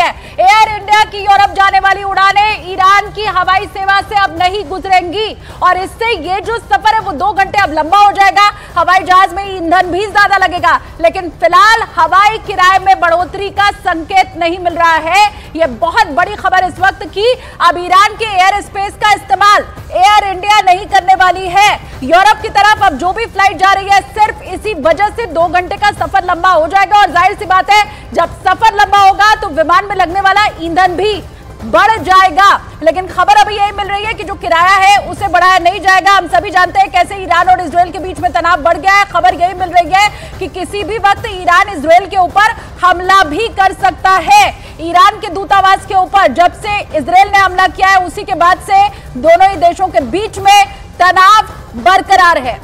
है। Air India की Europe जाने वाली उड़ानें ईरान की हवाई सेवा से अब नहीं गुजरेंगी और इससे ये जो सफर है वो 2 घंटे अब लंबा हो जाएगा। हवाई जहाज में ईंधन भी ज्यादा लगेगा, लेकिन फिलहाल हवाई किराए में बढ़ोतरी का संकेत नहीं मिल रहा है। यह बहुत बड़ी खबर इस वक्त की अब ईरान के एयर स्पेस का इस्तेमाल एयर इंडिया नहीं करने वाली है। यूरोप की तरफ अब जो भी फ्लाइट जा रही है सिर्फ इसी वजह से 2 घंटे का सफर लंबा हो जाएगा और जाहिर सी बात है जब सफर लंबा होगा तो विमान में लगने वाला ईंधन भी बढ़ जाएगा। लेकिन खबर अभी यही मिल रही है कि जो किराया है उसे बढ़ाया नहीं जाएगा। हम सभी जानते हैं कैसे ईरान और इजराइल के बीच में तनाव बढ़ गया है। खबर यही मिल रही है कि किसी भी वक्त ईरान इजराइल के ऊपर हमला भी कर सकता है। ईरान के दूतावास के ऊपर जब से इजराइल ने हमला किया है उसी के बाद से दोनों ही देशों के बीच में तनाव बरकरार है।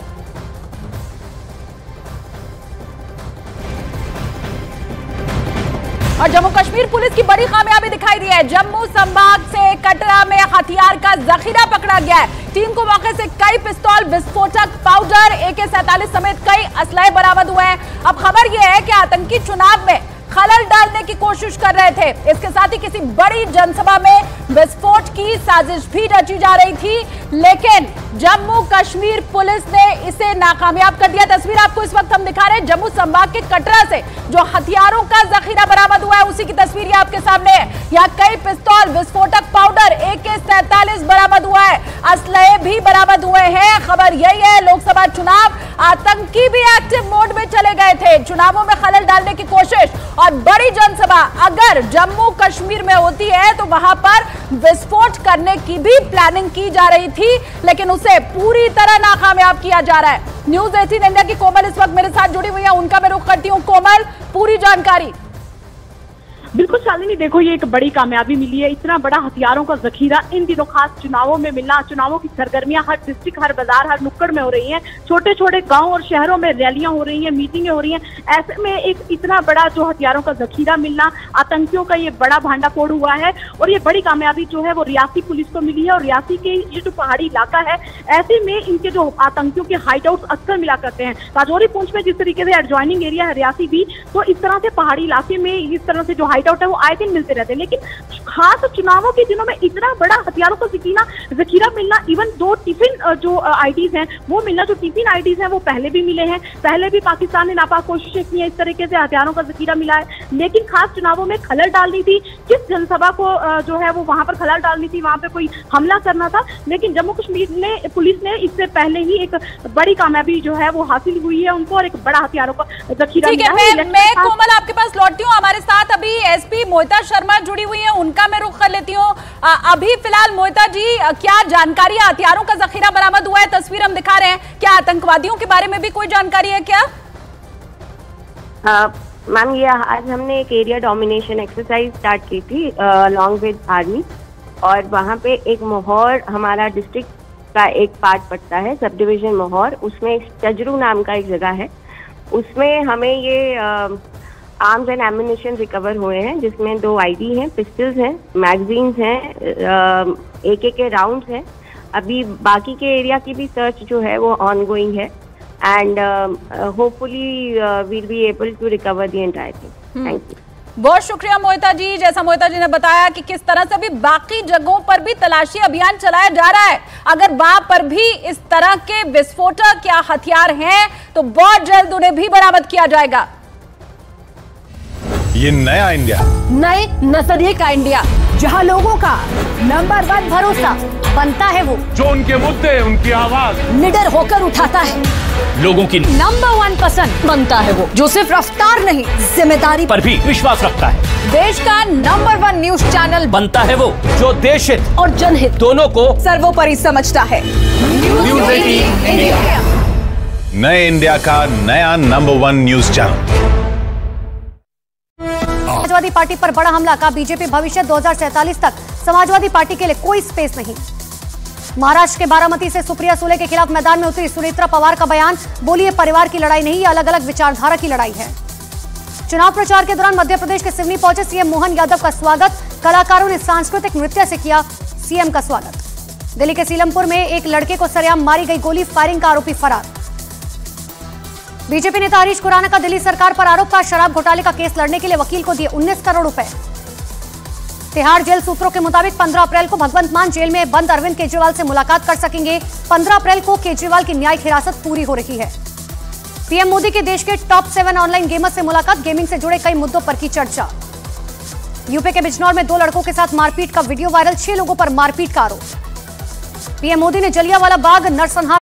और जम्मू कश्मीर पुलिस की बड़ी कामयाबी दिखाई दी है। जम्मू संभाग से कटरा में हथियार का जखीरा पकड़ा गया है। टीम को मौके से कई पिस्तौल, विस्फोटक पाउडर, AK-47 समेत कई असलहे बरामद हुए हैं। अब खबर यह है कि आतंकी चुनाव में खलल डालने की कोशिश कर रहे थे। इसके साथ ही किसी बड़ी जनसभा में विस्फोट की साजिश भी रची जा रही थी, लेकिन जम्मू कश्मीर पुलिस ने इसे नाकामयाब कर दिया। तस्वीर आपको इस वक्त हम दिखा रहे हैं जम्मू संभाग के कटरा से जो हथियारों का जखीरा बरामद हुआ है उसी की तस्वीर ये आपके सामने है। यहाँ कई पिस्तौल, विस्फोटक पाउडर, AK-47 बरामद हुआ है, असलहे भी बरामद हुए हैं। खबर यही है लोकसभा चुनाव, आतंकी भी एक्टिव मोड में चले गए थे। चुनावों में खलल डालने की कोशिश और बड़ी जनसभा अगर जम्मू कश्मीर में होती है तो वहां पर विस्फोट करने की भी प्लानिंग की जा रही थी, लेकिन उसे पूरी तरह नाकामयाब किया जा रहा है। न्यूज़ 18 इंडिया की कोमल इस वक्त मेरे साथ जुड़ी हुई है, उनका मैं रुख करती हूं। कोमल, पूरी जानकारी। बिल्कुल शालिनी, देखो ये एक बड़ी कामयाबी मिली है। इतना बड़ा हथियारों का जखीरा इन दिनों खास चुनावों में मिलना, चुनावों की सरगर्मियां हर डिस्ट्रिक्ट, हर बाजार, हर नुक्कड़ में हो रही हैं। छोटे छोटे गांव और शहरों में रैलियां हो रही हैं, मीटिंगें हो रही हैं। ऐसे में एक इतना बड़ा जो हथियारों का जखीरा मिलना, आतंकियों का ये बड़ा भांडाफोड़ हुआ है और ये बड़ी कामयाबी जो है वो रियासी पुलिस को मिली है। और रियासी के ये जो पहाड़ी इलाका है, ऐसे में इनके जो आतंकियों के हाइट आउट अक्सर मिला करते हैं। राजौरी पुंछ में जिस तरीके से एडजॉइनिंग एरिया है रियासी भी, तो इस तरह से पहाड़ी इलाके में इस तरह से जो हाइट आउट है वो आए दिन मिलते रहते हैं। लेकिन खास चुनावों के दिनों में इतना बड़ा हथियारों का जखीरा मिलना, इवन 2 टिफिन जो आईडीज हैं वो मिलना, जो टिफिन आईडीज हैं वो पहले भी मिले हैं। पहले भी पाकिस्तान ने नापाक कोशिशें की हैं, इस तरीके से हथियारों का जखीरा मिला है। लेकिन खास चुनावों में खलल डालनी थी, किस जनसभा को जो है वो वहां पर खलल डालनी थी, वहां पर कोई हमला करना था। लेकिन जम्मू कश्मीर ने पुलिस ने इससे पहले ही एक बड़ी कामयाबी जो है वो हासिल हुई है उनको और एक बड़ा हथियारों का जखीरा मिला है। मैं कोमल आपके पास लौटती हूँ। हमारे साथ अभी SP मोहिता शर्मा जुड़ी हुई हैं, उनका मैं रुख कर लेती हूँ। अभी फिलहाल मोहिता जी, क्या जानकारी, हथियारों का जखीरा बरामद हुआ है, तस्वीर हम दिखा रहे हैं, क्या आतंकवादियों के बारे में भी कोई जानकारी है क्या? मैम, ये आज हमने एक एरिया डोमिनेशन एक्सरसाइज स्टार्ट की थी अलॉन्ग विद आर्मी, और वहाँ पे एक मोहर, हमारा डिस्ट्रिक्ट का एक पार्ट पड़ता है, सब डिविजन मोहर, उसमें चजरू नाम का एक जगह है। उसमें हमें ये आर्म्स एंड एम्युनिशन रिकवर हुए हैं, जिसमें 2 ID हैं, पिस्टल्स हैं, मैगजीन्स हैं, AK के राउंड्स हैं। अभी बाकी के एरिया की भी सर्च जो है वो ऑनगोइंग है and hopefully will be able to recover the entire thing. Thank you. बहुत शुक्रिया मोहिता जी। जैसा मोहिता जी ने बताया कि किस तरह से भी बाकी जगहों पर भी तलाशी अभियान चलाया जा रहा है। अगर वहां पर भी इस तरह के विस्फोटक या हथियार हैं तो बहुत जल्द उन्हें भी बरामद किया जाएगा। ये नया इंडिया, नए नजरिए का इंडिया, जहां लोगों का नंबर 1 भरोसा बनता है वो जो उनके मुद्दे, उनकी आवाज निडर होकर उठाता है, लोगों की नंबर 1 पसंद बनता है वो जो सिर्फ रफ्तार नहीं जिम्मेदारी पर भी विश्वास रखता है। देश का नंबर 1 न्यूज चैनल बनता है वो जो देश हित और जनहित दोनों को सर्वोपरि समझता है। न्यूज़ 18 इंडिया, नए इंडिया का नया number 1 news channel. Samajwadi Party पर बड़ा हमला, का बीजेपी भविष्य 2047 तक समाजवादी पार्टी के लिए कोई स्पेस नहीं। महाराष्ट्र के बारामती से सुप्रिया सुले के खिलाफ मैदान में उतरी सुनेत्रा पवार का बयान, बोली ये परिवार की लड़ाई नहीं, ये अलग अलग विचारधारा की लड़ाई है। चुनाव प्रचार के दौरान मध्य प्रदेश के सिवनी पहुंचे सीएम मोहन यादव का स्वागत, कलाकारों ने सांस्कृतिक नृत्य से किया सीएम का स्वागत। दिल्ली के सीलमपुर में एक लड़के को सरेआम मारी गई गोली, फायरिंग का आरोपी फरार। बीजेपी नेता हरीश खुराना का दिल्ली सरकार पर आरोप, का शराब घोटाले का केस लड़ने के लिए वकील को दिए 19 करोड़ रुपए। तिहाड़ जेल सूत्रों के मुताबिक 15 अप्रैल को भगवंत मान जेल में बंद अरविंद केजरीवाल से मुलाकात कर सकेंगे। 15 अप्रैल को केजरीवाल की न्यायिक हिरासत पूरी हो रही है। पीएम मोदी के देश के टॉप 7 ऑनलाइन गेमर्स से मुलाकात, गेमिंग से जुड़े कई मुद्दों पर की चर्चा। यूपी के बिजनौर में 2 लड़कों के साथ मारपीट का वीडियो वायरल, 6 लोगों पर मारपीट का आरोप। पीएम मोदी ने जलियांवाला बाग, नरसंहार